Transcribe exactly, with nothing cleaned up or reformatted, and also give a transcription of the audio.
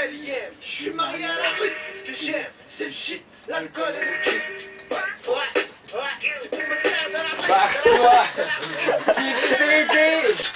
italienne. Je suis marié à la rue, ce que j'aime, c'est le shit, l'alcool et le cul. Ouais, ouais, ouais, c'est pour me faire de la Barre-toi! Qui fait des